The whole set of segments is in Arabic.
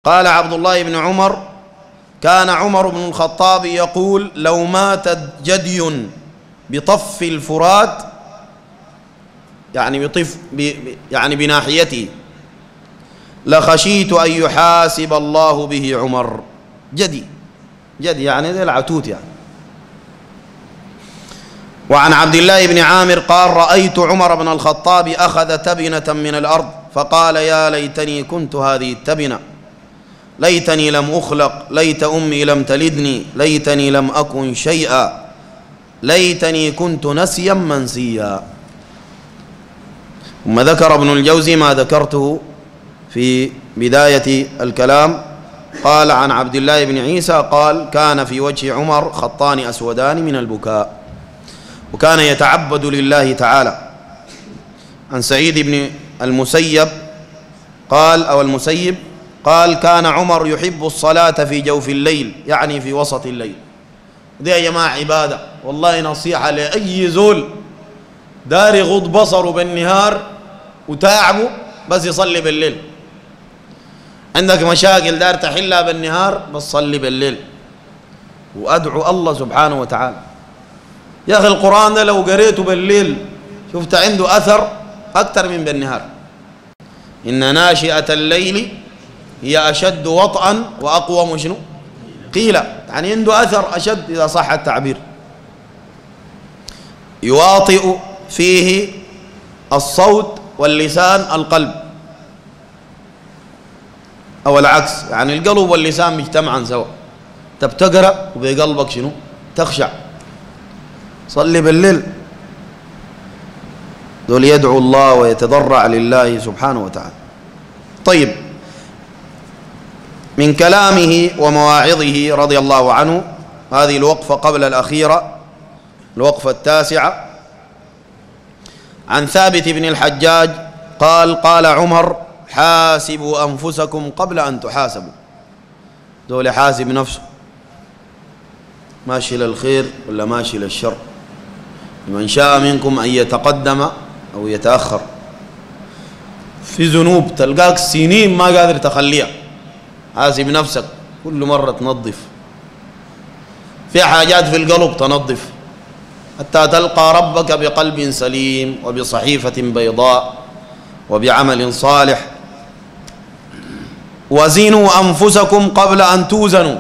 قال عبد الله بن عمر: كان عمر بن الخطاب يقول: لو مات جدي بطف الفرات، يعني يعني بناحيته، لخشيت أن يحاسب الله به عمر. جدي يعني ذي العتوت يعني. وعن عبد الله بن عامر قال: رأيت عمر بن الخطاب أخذ تبنة من الأرض فقال: يا ليتني كنت هذه التبنة، ليتني لم أخلق، ليت أمي لم تلدني، ليتني لم أكن شيئا، ليتني كنت نسيا منسيا. ثم ذكر ابن الجوزي ما ذكرته في بداية الكلام، قال: عن عبد الله بن عيسى قال: كان في وجه عمر خطان أسودان من البكاء، وكان يتعبد لله تعالى. عن سعيد بن المسيب قال، أو المسيب قال: كان عمر يحب الصلاة في جوف الليل، يعني في وسط الليل. دي يا جماعة عبادة، والله نصيحة لأي زول دار يغض بصره بالنهار وتعبه بس يصلي بالليل. عندك مشاكل دار تحلها بالنهار بس صلي بالليل وأدعو الله سبحانه وتعالى. يا أخي القرآن ده لو قريته بالليل شفت عنده أثر أكثر من بالنهار. إن ناشئة الليل هي أشد وطئا وأقوم شنو؟ قيل، يعني عنده أثر أشد إذا صح التعبير. يواطئ فيه الصوت واللسان القلب، أو العكس، يعني القلب واللسان مجتمعا سوا. تبتقرأ وبقلبك شنو؟ تخشع. صلي بالليل. دول يدعو الله ويتضرع لله سبحانه وتعالى. طيب، من كلامه ومواعظه رضي الله عنه، هذه الوقفة قبل الأخيرة، الوقفة التاسعة، عن ثابت بن الحجاج قال: قال عمر: حاسبوا أنفسكم قبل أن تحاسبوا. دول حاسب نفسه، ماشي للخير ولا ماشي للشر، لمن شاء منكم أن يتقدم أو يتأخر. في ذنوب تلقاك سنين ما قادر تخليها، حاسب نفسك، كل مرة تنظف. في حاجات في القلب تنظف حتى تلقى ربك بقلب سليم وبصحيفة بيضاء وبعمل صالح. وزنوا أنفسكم قبل أن توزنوا،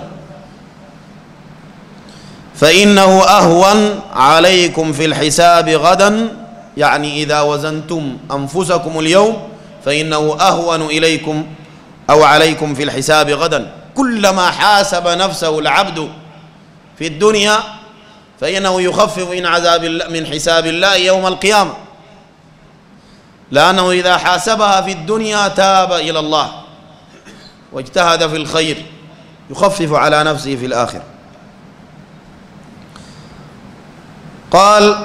فإنه أهون عليكم في الحساب غدا، يعني إذا وزنتم أنفسكم اليوم فإنه أهون إليكم أو عليكم في الحساب غدا. كلما حاسب نفسه العبد في الدنيا فإنه يخفف من حساب الله يوم القيامة، لأنه إذا حاسبها في الدنيا تاب إلى الله واجتهد في الخير يخفف على نفسه في الآخرة. قال: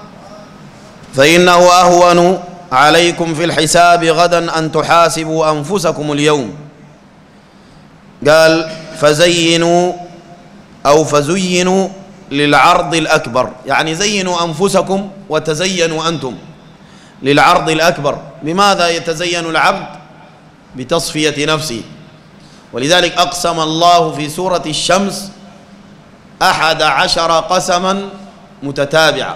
فإنه أهون عليكم في الحساب غدا أن تحاسبوا أنفسكم اليوم. قال: فزينوا أو فزينوا للعرض الأكبر، يعني زينوا أنفسكم وتزينوا أنتم للعرض الأكبر. بماذا يتزين العبد؟ بتصفية نفسه. ولذلك أقسم الله في سورة الشمس 11 قسما متتابعة،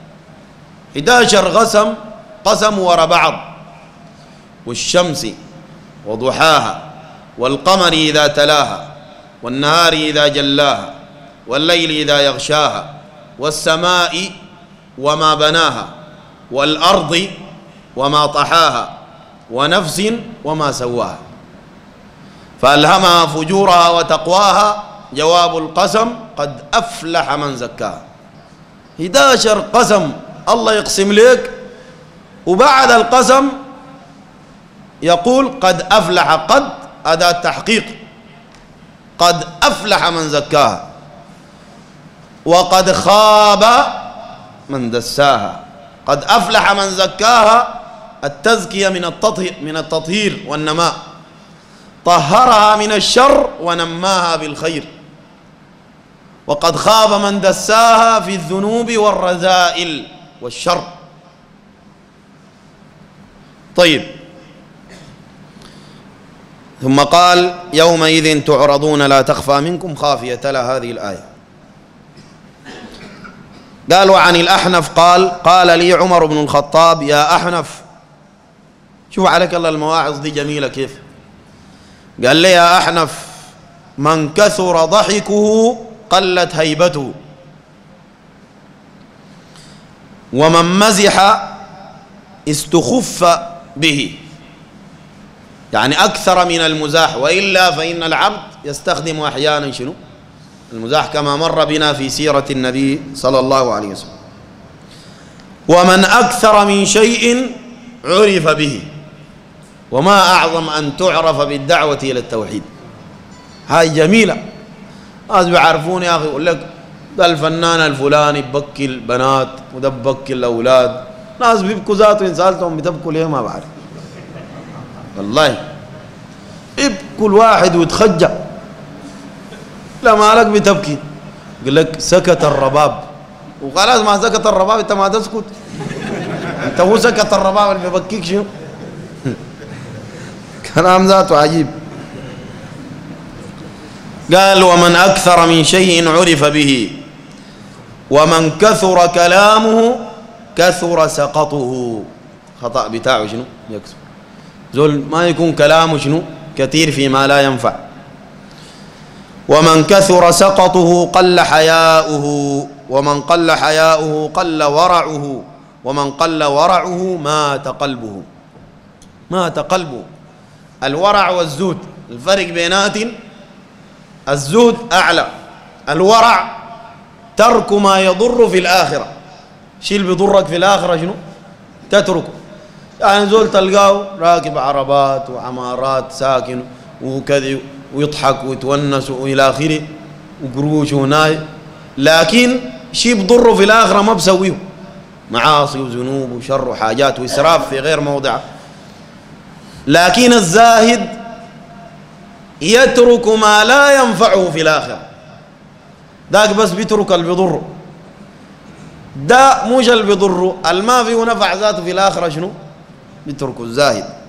11 قسم وراء بعض: والشمس وضحاها، والقمر إذا تلاها، والنهار إذا جلاها، والليل إذا يغشاها، والسماء وما بناها، والأرض وما طحاها، ونفس وما سواها، فألهمها فجورها وتقواها. جواب القسم: قد أفلح من زكاها. 11 قسم الله يقسم لك، وبعد القسم يقول قد أفلح. قد أداة تحقيق، قد أفلح من زكاها، وقد خاب من دساها. قد أفلح من زكاها، التزكية من التطهير والنماء، طهرها من الشر ونماها بالخير. وقد خاب من دساها في الذنوب والرذائل والشر. طيب، ثم قال يومئذ تعرضون لا تخفى منكم خافية، تلا هذه الآية. قال وعن الأحنف قال لي عمر بن الخطاب يا أحنف، شوف عليك الله المواعظ دي جميلة كيف. قال لي يا أحنف من كثر ضحكه قلت هيبته، ومن مزح استخف به، يعني أكثر من المزاح، وإلا فإن العبد يستخدم أحيانا شنو؟ المزاح، كما مر بنا في سيرة النبي صلى الله عليه وسلم. ومن أكثر من شيء عرف به، وما أعظم أن تعرف بالدعوة إلى التوحيد. هاي جميلة. ناس بيعرفون يا أخي، يقول لك ده الفنان الفلاني ببكي البنات وده ببكي الأولاد. ناس بيبكوا ذاته، إن سألتهم بتبكوا ليه ما بعرف والله. يبكوا الواحد ويتخجع، لا مالك بتبكي، يقول لك سكت الرباب، وخلاص ما سكت الرباب انت ما تسكت، انت هو سكت الرباب اللي بيبكيك شنو؟ كلام ذاته عجيب. قال ومن أكثر من شيء عرف به، ومن كثر كلامه كثر سقطه. خطأ بتاعه شنو؟ يكسب زول ما يكون كلامه شنو؟ كثير فيما لا ينفع. ومن كثر سقطه قل حياؤه، ومن قل حياؤه قل ورعه، ومن قل ورعه مات قلبه. مات قلبه. الورع والزهد الفرق بينات، الزهد أعلى، الورع ترك ما يضر في الآخرة. شيء اللي بيضرك في الآخرة شنو؟ تتركه. يعني زول تلقاه راكب عربات وعمارات ساكن وكذا ويضحك ويتونس وإلى آخره وقروش وناي، لكن شيء بضره في الآخرة ما بسويه، معاصي وذنوب وشر وحاجات وإسراف في غير موضعه. لكن الزاهد يترك ما لا ينفعه في الآخرة، ذاك بس بيترك اللي بيضره. ده مش اللي بيضره، اللي ما فيه نفع ذاته في الآخرة شنو؟ بيتركه الزاهد.